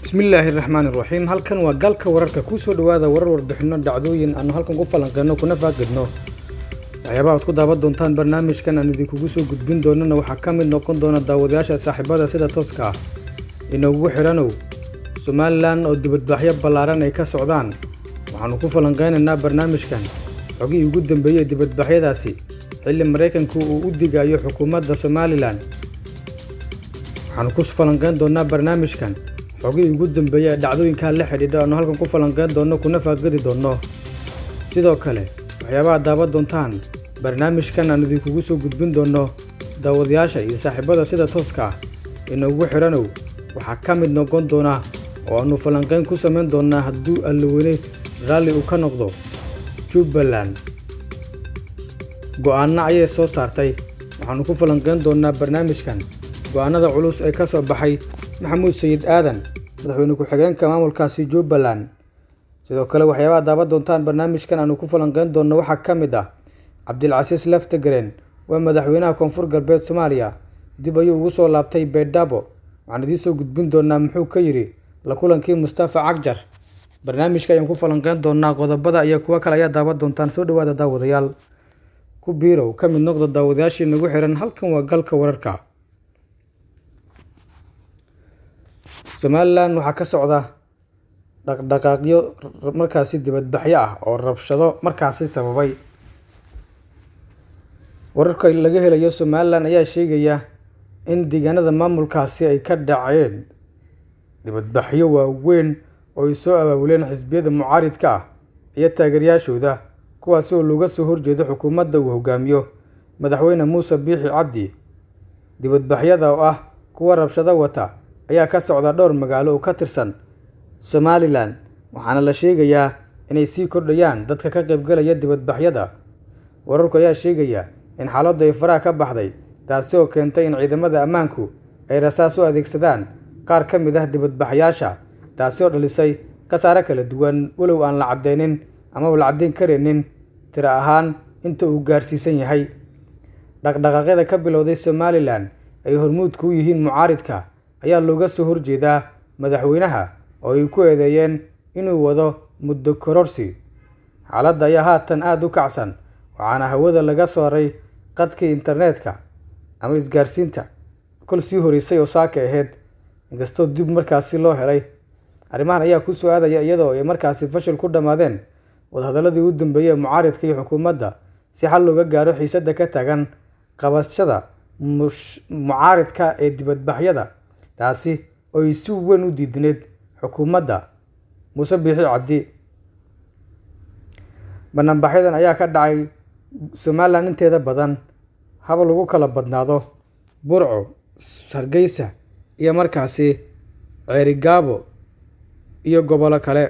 Bismillahirrahmanirrahim. Halkan waa galka wararka ku soo dhawaada warar warbixino dhacdooyin aan halkan ku falanqeeyno kuna faaqidno. Waxyaabaha aad ku daawan doontaan barnaamijkan aan idinku soo gudbin doonana waxaa ka mid noqon doona daawadayaasha saaxiibada sida tooska ah inoogu xiranow Somaliland oo dibadbaxyo ballaaran ay ka socdaan. Waxaanu ku falanqeynaynaa barnaamijkan xogii ugu dambeeyay dibadbaxyadaasi xilli Mareykanku uu u digayo xukuumadda Somaliland. waxaanu ku falanqeyn doonaa barnaamijkan xogii ugu dambeeyay dhacdooyinka la xidhiidha oo halkan ku falanqeyn doono kuna faaqidi doono. sidoo kale waxyaabaha daawan doontaan barnaamijkan aan idinku soo gudbin doono daawadayaasha iyo saaxiibada sida tooska ah inoogu xiranow waxaa ka mid noqon doona oo aanu falanqeyn ku sameyn doonaa hadduu allaweyne raalli uu ka noqdo Jubbaland. go'aano ayay soo saartay waxaanu ku falanqeyn doonaa barnaamijkan go'aanada culus ee ka soo baxay Maxamuud Sayid Aadan madaxweyne ku-xigeenka maamulkaasi Jubbaland. sidoo kale waxyaabaha daawan doontaan barnaamijkan aanu ku falanqeyn doono waxaa ka mid ah Cabdilcasiis Laftagareen waa madaxweynaha Koonfur Galbeed Soomaaliya dib ayuu ugu soo laabtay Beedhabo. waxaan idin soo gudbin doonaa muxuu ka yiri la kulankii Mustafa Cagjar. barnaamijka ayaan ku falanqeyn doonaa qodobada iyo kuwa kale ayaa daawan doontaan. soo dhawaada daawadayaal ku biirow ka mid noqda daawadayaashii nagu xiran. halkan waa galka wararka. Somaliland waxaa ka socda dhaqdhaqaaqyo markaasi dibadbaxyo ah oo rabshado markaasi sababay. wararka laga helayo Somaliland ayaa sheegaya in deegaanada maamulkaasi ay ka dhaceen dibadbaxyo waaweyn oo ay soo abaabuleen xisbiyada mucaaridka ah iyo taageerayaashooda kuwaas oo looga soo horjeedo xukuumadda uu hogaamiyo madaxweyne Muuse Biixi Cabdi. dibadbaxyada oo ah kuwa rabshado wata ayaa ka socda dhowr magaalo oo ka tirsan Somaliland waxaana la sheegayaa inay sii kordhayaan dadka ka qaybgalaya dibadbaxyada. wararku ayaa sheegaya in xaaladdu ay faraha ka baxday taasi oo keentay in ciidamada ammaanku ay rasaas u adeegsadaan qaar ka mid ah dibadbaxyaasha taasi oo dhalisay khasaare kala duwan walow aan la cadeynin ama la cadeyn karinin tiro ahaan inta uu gaarsiisan yahay. dhaqdhaqaaqyada ka bilowday Somaliland ay hormuudku u yihiin mucaaridka ayaa looga soo horjeedaa madaxweynaha oo ay ku eedeeyeen inuu wado muddo kororsi. xaaladda ayaa haatan aad u kacsan waxaana hawada laga saaray qadkii internetka ama isgaarsiinta kol sii horeysay oo saaka ahayd inkastoo dib markaasi loo helay. arrimahan ayaa ku soo aadaya iyadoo ay markaasi fashil ku dhamaadeen wadahadaladii u dambeeyay mucaaridka iyo xukuumadda si xal looga gaaro xiisadda ka taagan qabashada mucaaridka ee dibadbaxyada taasi oo ay si weyn u diidneed xukuumadda Muuse Biixi Cabdi. banaanbaxyadan ayaa ka dhacay Somaliland inteeda badan haba lagu kala badnaado Burco, Hargeysa iyo markaasi Ceerigaabo iyo gobolo kale.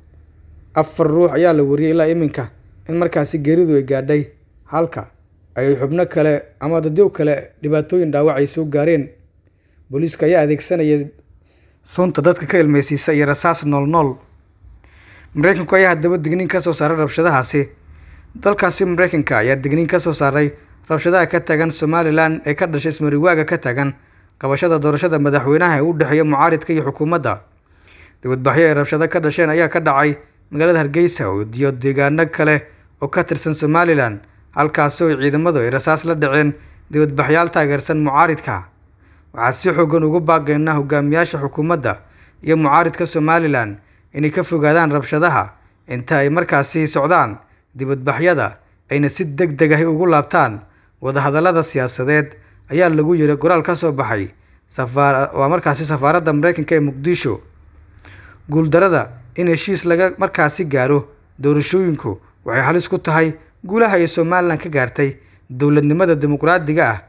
4 ruux ayaa la wariyay ilaa iminka in markaasi geeridu ay gaadhay halka ay xubno kale ama dadyo kale dhibaatooyin dhaawac ay soo gaareen. booliiska ayaa adeegsanaya sunta dadka ka ilmeysiisa iyo rasaas nool. Mareykanku ayaa hadaba digniin ka soo saaray rabshadahaasi. dalkaasi Mareykanka ayaa digniin ka soo saaray rabshadaha ka taagan Somaliland ee ka dhashay ismariwaaga ka taagan qabashada doorashada madaxweynaha ee u dhaxeeya mucaaridka iyo xukuumadda. dibadbaxyo ay rabshado ka dhasheen ayaa ka dhacay magaalada Hargeysa iyo deegaano kale oo ka tirsan Somaliland halkaas oo ciidamadu ay rasaas la dhaceen dibadbaxyaal taageersan mucaaridka. waxaa si xooggan ugu baaqaynaa hogaamiyaasha xukuumadda iyo mucaaridka Somaliland inay ka fogaadaan rabshadaha inta ay markaasi socdaan dibadbaxyada ayna si degdeg ah ugu laabtaan wadahadallada siyaasadeed ayaa lagu yiri qoraal ka soo baxay safaaradda Mareykanka ee Muqdisho. guuldarada in heshiis laga markaasi gaaro doorashooyinku waxay halis ku tahay guulaha ay Somaliland ka gaartay dowladnimada dimuqraadiga ah.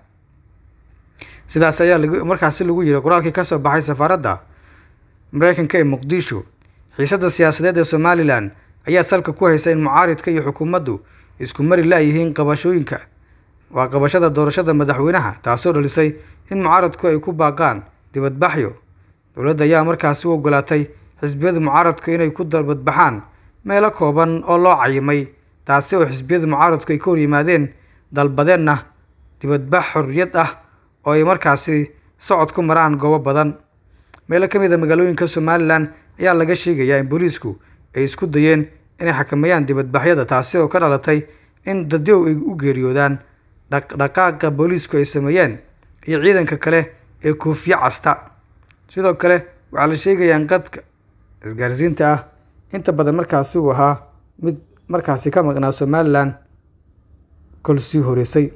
sidaas ayaa markaasi lagu yiri qoraalkii ka soo baxay safaaradda Mareykanka ee Muqdisho. xiisadda siyaasadeed ee Somaliland ayaa salka ku haysa in mucaaridka iyo xukuumaddu isku mari la yihiin qabashada doorashada madaxweynaha taasoo dhalisay in mucaaradku ay ku baaqaan dibadbaxyo. dowladda ayaa markaasi u ogolaatay xisbiyada mucaaradku inay ku dibadbaxaan meelo kooban oo loo cayimay taasi oo xisbiyada mucaaradku ay ka hor yimaadeen dalbadeenna dibadbax xorriyad ah oo ay markaasi socod ku maraan goobo badan. meelo ka mid ah magaalooyinka Somaliland ayaa laga sheegayaa in booliisku ay isku dayeen inay xakameeyaan dibadbaxyada, taasi oo ka dhalatay in dadyow ay u geeriyoodaan dhaqdhaqaaqa booliisku ay sameeyeen iyo ciidanka kale ee koofiya casta. Sidoo kale waxaa la sheegayaa in qadka isgaarsiinta ah inta badan markaasi uu ahaa mid markaasi ka maqnaa Somaliland kol sii horeysay.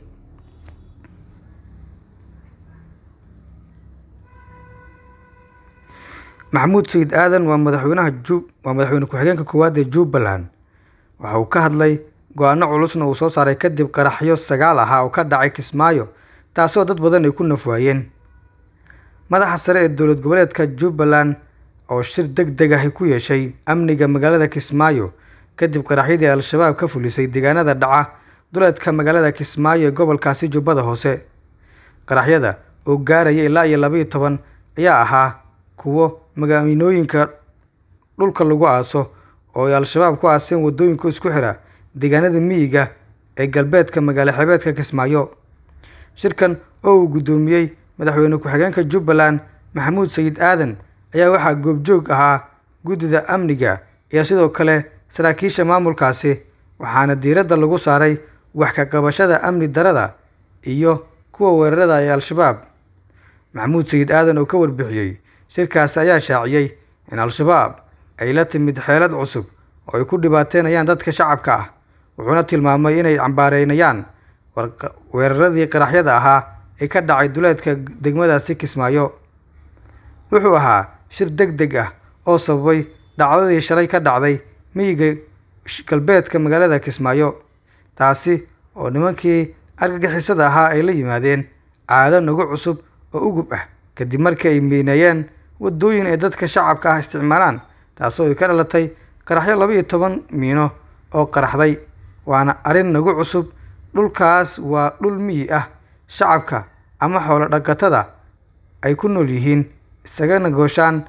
Maxamuud Sayid Aadan waa madaxweyne ku-xigeenka koowaad ee Jubbaland. Waxa uu ka hadlay go'aano culusna uu soo saaray kadib qaraxyo 9 ah oo ka dhacay Kismaayo, taasoo dad badan ay ku nafwaayeen. Madaxa sare ee dowlad goboleedka Jubbaland oo shir degdeg ah ku yeeshay amniga magaalada Kismaayo kadib qaraxyadii Al-shabaab ka fulisay deegaanada dhaca duleedka magaalada Kismaayo ee gobolkaasi Jubbada Hoose. Qaraxyada oo gaaraya ilaa 12 ayaa ahaa kuwo magaalooyinka dhulka lagu aaso oo ay Al-shabaab ku aaseen wadooyinka isku xira deegaanada miyiga ee galbeedka magaalo xebeedka Kismaayo. Shirkan oo uu gudoomiyay madaxweyne ku-xigeenka Jubbaland Maxamuud Sayid Aadan ayaa waxaa goobjoog ahaa guddida amniga iyo sidoo kale saraakiisha maamulkaasi, waxaana diiradda lagu saaray wax ka qabashada amni darada iyo kuwa weerarada ee Al-shabaab. Maxamuud Sayid Aadan oo ka warbixiyay shirkaas ayaa shaaciyay in Al-shabaab ay la timid xeelad cusub oo ay ku dhibaateynayaan dadka shacabka ah, wuxuuna tilmaamay inay cambaareynayaan weeraradii qaraxyada ahaa ee ka dhacay duleedka degmadaasi Kismaayo. Wuxuu ahaa shir degdeg ah oo sababay dhacdadii shalay ka dhacday miyiga galbeedka magaalada Kismaayo, taasi oo nimankii argagixisada ahaa ay la yimaadeen caado nagu cusub oo ugub ah kadib markii ay miinayeen wadooyin ay dadka shacabka ah isticmaalaan, taasoo ay ka dhalatay qaraxyo 12 miino oo qaraxday. Waana arrin nagu cusub. Dhulkaas waa dhul miyi ah, shacabka ama xoolo dhaqatada ay ku nool yihiin, isagana gooshaan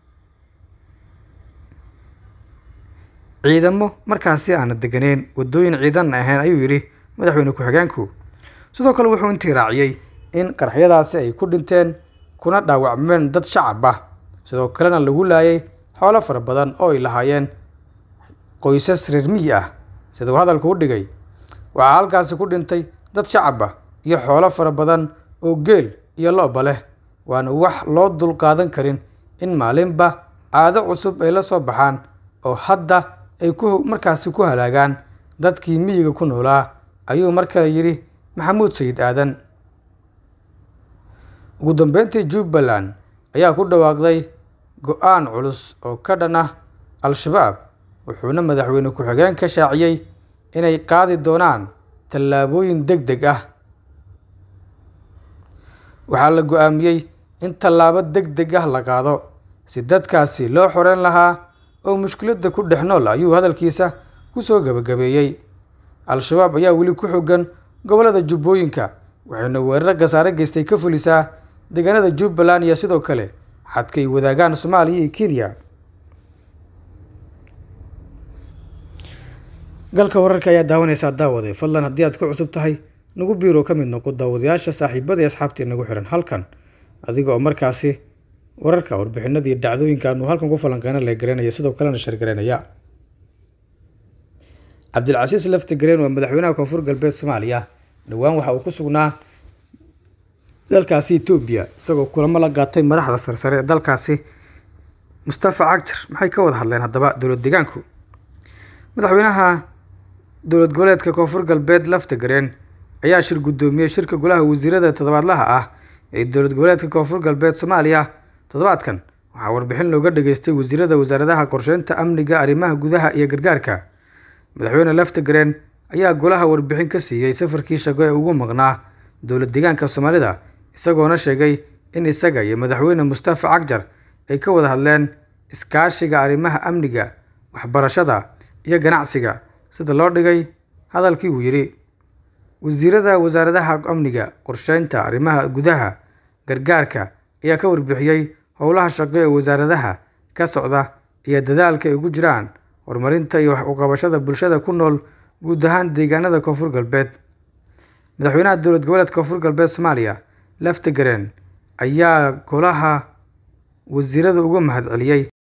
ciidamo markaasi aan deganeyn wadooyin ciidan ahayn, ayuu yiri madaxweyne ku-xigeenku. Sidoo kale wuxuu intii raaciyay in qaraxyadaasi ay ku dhinteen kuna dhaawacmeen dad shacab ah, sidoo kalena lagu laayay xoolo fara badan oo ay lahaayeen qoysas reer miyi ah, sida uu hadalka u dhigay. Waxaa halkaasi ku dhintay dad shacab ah iyo xoolo fara badan oo geel iyo lo'ba leh, waana wax loo dul qaadan karin in maalinba caado cusub ay la soo baxaan oo hadda ay markaasi ku halaagaan dadkii miyiga ku noolaa, ayuu markale yiri Maxamuud Sayid Aadan. Ugu dambeyntii, Jubbaland ayaa ku dhawaaqday go'aan culus oo ka dhan ah Al-shabaab, wuxuuna madaxweyne ku-xigeenka shaaciyay inay qaadi doonaan tallaabooyin degdeg ah. Waxaa la go'aamiyay in tallaabo degdeg ah la qaado si dadkaasi loo xoreyn lahaa oo mushkiladda ku dhex nool, ayuu hadalkiisa ku soo gabagabeeyay. Al-shabaab ayaa weli ku xooggan gobollada Jubbooyinka, waxayna weerar khasaare geystay ka fulisaa deegaanada Jubbaland iyo sidoo kale xadka ay wadaagaan Soomaaliya iyo Kenya. galka wararka ayaa daawanaysaa daawade, fadlan haddii aad ku cusub tahay nagu biiro ka mid noqo daawadayaasha saaxiibada iyo asxaabta nagu xiran halkan, adiga oo markaasi wararka warbixinada iyo dhacdooyinka aanu halkan ku falanqeyna la garanaya, sidoo kalena shar garanaya. Cabdilcasiis Laftigreen waa madaxweynaha Koonfur Galbeed Soomaaliya. Dhawaan waxa uu ku sugnaa dalkaasi Itoobiya, isagoo kulamo la qaatay madaxda sarsare ee dalkaasi. Mustafa Cagjar maxay ka wada hadleen haddaba dowlad deegaanku? Madaxweynaha dowlad goboleedka Koonfur Galbeed Laftigreen ayaa shir gudoomiyay shirka golaha wasiirada toddobaadlaha ah ee dowlad goboleedka Koonfur Galbeed Soomaaliya. Toddobaadkan waxaa warbixin looga dhageystay wasaaradaha qorsheynta, amniga, arrimaha gudaha iyo gargaarka. Madaxweyne Laftigreen ayaa golaha warbixin ka siiyay safarkii shaqo ee ugu maqnaa dowlad deegaanka Soomaalida, isagoona sheegay in isaga iyo madaxweyne Mustafa Cagjar ay ka wada hadleen iskaashiga arrimaha amniga, waxbarashada iyo ganacsiga. Sida loo dhigay hadalkii uu yiri wasaaradaha amniga, qorsheynta, arrimaha gudaha, gargaarka ayaa ka warbixiyay howlaha shaqo ee wasaaradaha ka socda iyo dadaalka ay ugu jiraan horumarinta iyo wax u qabashada bulshada ku nool guud ahaan deegaanada Koonfur Galbeed. Madaxweynaha dowlad goboleedka Koonfur Galbeed Soomaaliya Laftigreen ayaa golaha wasiirada uga mahadceliyay